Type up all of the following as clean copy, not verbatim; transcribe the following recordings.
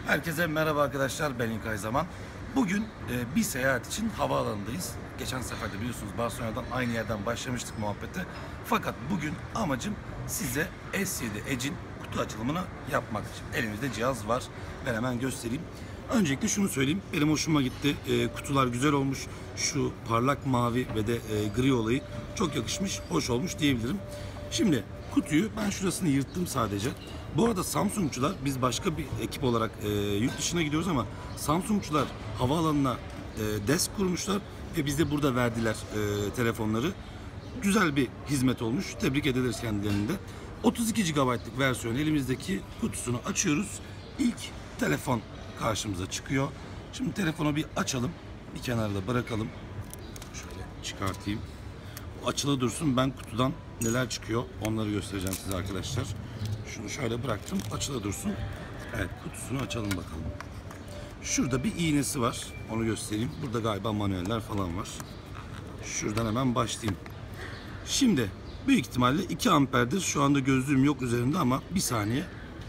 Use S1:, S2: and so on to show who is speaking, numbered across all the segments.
S1: Herkese merhaba arkadaşlar, ben İlkay Zaman. Bugün bir seyahat için havaalanındayız. Geçen sefer de biliyorsunuz Barcelona'dan aynı yerden başlamıştık muhabbete. Fakat bugün amacım size S7 Edge'in kutu açılımını yapmak. Elimizde cihaz var. Ben hemen göstereyim. Öncelikle şunu söyleyeyim. Benim hoşuma gitti. Kutular güzel olmuş. Şu parlak mavi ve de gri olayı çok yakışmış, hoş olmuş diyebilirim. Şimdi kutuyu ben şurasını yırttım sadece. Bu arada Samsungçular, biz başka bir ekip olarak yurt dışına gidiyoruz ama Samsungçular havaalanına desk kurmuşlar ve bize burada verdiler telefonları. Güzel bir hizmet olmuş. Tebrik ederiz kendilerini de. 32 GB'lık versiyon elimizdeki kutusunu açıyoruz. İlk telefon karşımıza çıkıyor. Şimdi telefonu bir açalım. Bir kenarda bırakalım. Şöyle çıkartayım. O açılı dursun. Ben kutudan neler çıkıyor onları göstereceğim size arkadaşlar. Şunu şöyle bıraktım. Açılı dursun. Evet, kutusunu açalım bakalım. Şurada bir iğnesi var. Onu göstereyim. Burada galiba manueller falan var. Şuradan hemen başlayayım. Şimdi büyük ihtimalle 2 amperdir. Şu anda gözlüğüm yok üzerinde ama bir saniye.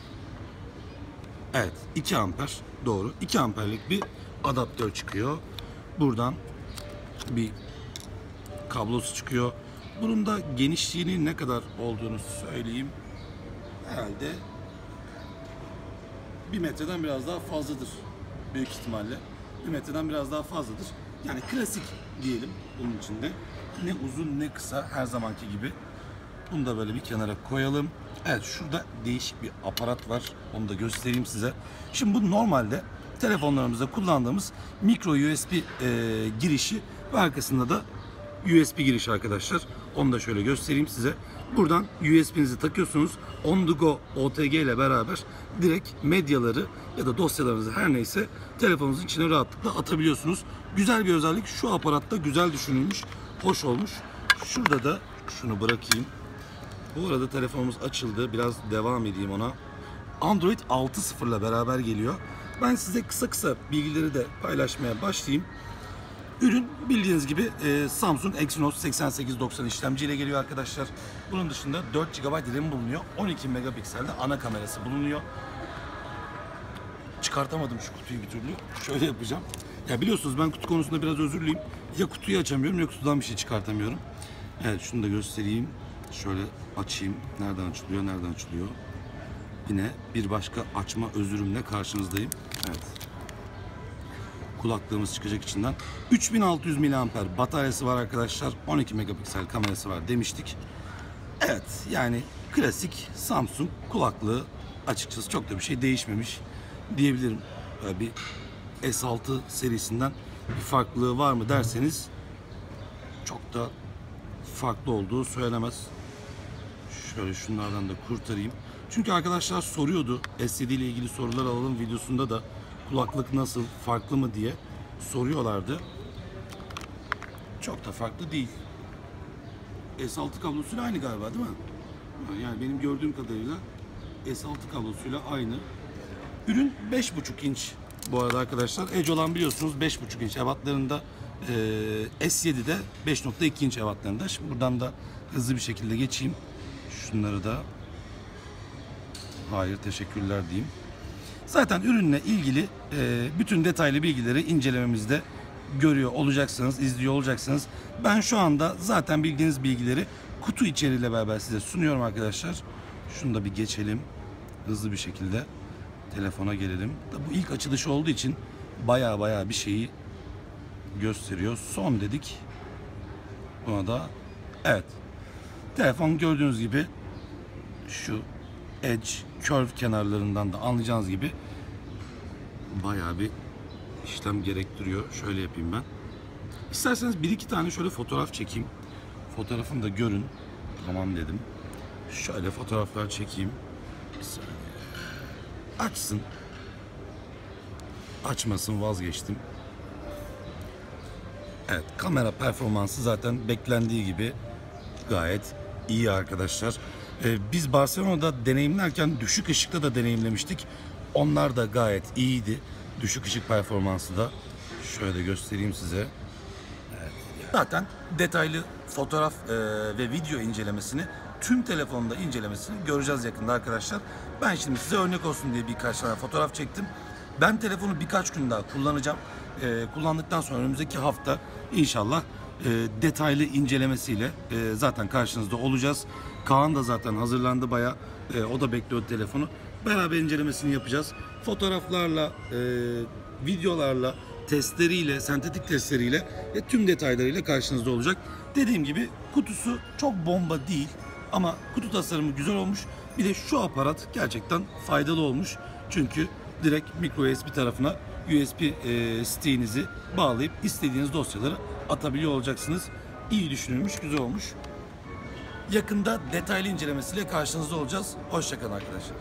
S1: Evet, 2 amper. Doğru. 2 amperlik bir adaptör çıkıyor. Buradan bir kablosu çıkıyor. Bunun da genişliğinin ne kadar olduğunu söyleyeyim. Herhalde 1 metreden biraz daha fazladır. Büyük ihtimalle 1 metreden biraz daha fazladır. Yani klasik diyelim bunun içinde. Ne uzun ne kısa, her zamanki gibi. Bunu da böyle bir kenara koyalım. Evet, şurada değişik bir aparat var. Onu da göstereyim size. Şimdi bu normalde telefonlarımızda kullandığımız micro USB girişi ve arkasında da USB girişi arkadaşlar. Onu da şöyle göstereyim size. Buradan USB'nizi takıyorsunuz. On the go OTG ile beraber direkt medyaları ya da dosyalarınızı her neyse telefonunuzun içine rahatlıkla atabiliyorsunuz. Güzel bir özellik. Şu aparatta güzel düşünülmüş. Hoş olmuş. Şurada da şunu bırakayım. Bu arada telefonumuz açıldı. Biraz devam edeyim ona. Android 6.0 ile beraber geliyor. Ben size kısa kısa bilgileri de paylaşmaya başlayayım. Ürün bildiğiniz gibi Samsung Exynos 8890 işlemciyle geliyor arkadaşlar. Bunun dışında 4 GB RAM bulunuyor. 12 megapikselde ana kamerası bulunuyor. Çıkartamadım şu kutuyu bir türlü. Şöyle yapacağım. Ya biliyorsunuz ben kutu konusunda biraz özürlüyüm. Ya kutuyu açamıyorum ya kutudan bir şey çıkartamıyorum. Evet, şunu da göstereyim. Şöyle açayım. Nereden açılıyor? Nereden açılıyor? Yine bir başka açma özürümle karşınızdayım. Evet. Kulaklığımız çıkacak içinden. 3600 mAh bataryası var arkadaşlar. 12 megapiksel kamerası var demiştik. Evet, yani klasik Samsung kulaklığı, açıkçası çok da bir şey değişmemiş diyebilirim. Böyle bir S6 serisinden bir farklılığı var mı derseniz çok da farklı olduğu söylenemez. Şöyle şunlardan da kurtarayım. Çünkü arkadaşlar soruyordu, S7 ile ilgili sorular alalım videosunda da kulaklık nasıl, farklı mı diye soruyorlardı. Çok da farklı değil. S6 kablosuyla aynı galiba, değil mi? Yani benim gördüğüm kadarıyla S6 kablosuyla aynı. Ürün 5.5 inç bu arada arkadaşlar. Edge olan biliyorsunuz 5.5 inç ebatlarında. S7'de 5.2 inç ebatlarında. Şimdi buradan da hızlı bir şekilde geçeyim. Şunları da hayır teşekkürler diyeyim. Zaten ürünle ilgili bütün detaylı bilgileri incelememizde görüyor olacaksınız, izliyor olacaksınız. Ben şu anda zaten bildiğiniz bilgileri kutu içeriğiyle beraber size sunuyorum arkadaşlar. Şunu da bir geçelim. Hızlı bir şekilde telefona gelelim. Bu ilk açılış olduğu için baya bir şeyi gösteriyor. Son dedik. Buna da evet. Telefon gördüğünüz gibi şu edge, curve kenarlarından da anlayacağınız gibi bayağı bir işlem gerektiriyor. Şöyle yapayım ben. İsterseniz bir iki tane şöyle fotoğraf çekeyim. Fotoğrafını da görün. Tamam dedim. Şöyle fotoğraflar çekeyim. Bir saniye. Açsın. Açmasın, vazgeçtim. Evet, kamera performansı zaten beklendiği gibi gayet iyi arkadaşlar. Biz Barcelona'da deneyimlerken düşük ışıkta da deneyimlemiştik. Onlar da gayet iyiydi. Düşük ışık performansı da. Şöyle göstereyim size. Evet. Zaten detaylı fotoğraf ve video incelemesini, tüm telefonda incelemesini göreceğiz yakında arkadaşlar. Ben şimdi size örnek olsun diye birkaç tane fotoğraf çektim. Ben telefonu birkaç gün daha kullanacağım. Kullandıktan sonra önümüzdeki hafta inşallah detaylı incelemesiyle zaten karşınızda olacağız. Kaan da zaten hazırlandı bayağı. O da bekliyor telefonu. Beraber incelemesini yapacağız. Fotoğraflarla, videolarla, testleriyle, sentetik testleriyle ve tüm detaylarıyla karşınızda olacak. Dediğim gibi kutusu çok bomba değil ama kutu tasarımı güzel olmuş. Bir de şu aparat gerçekten faydalı olmuş. Çünkü direkt micro USB tarafına USB stick'inizi bağlayıp istediğiniz dosyaları atabiliyor olacaksınız. İyi düşünülmüş, güzel olmuş. Yakında detaylı incelemesiyle karşınızda olacağız. Hoşça kalın arkadaşlar.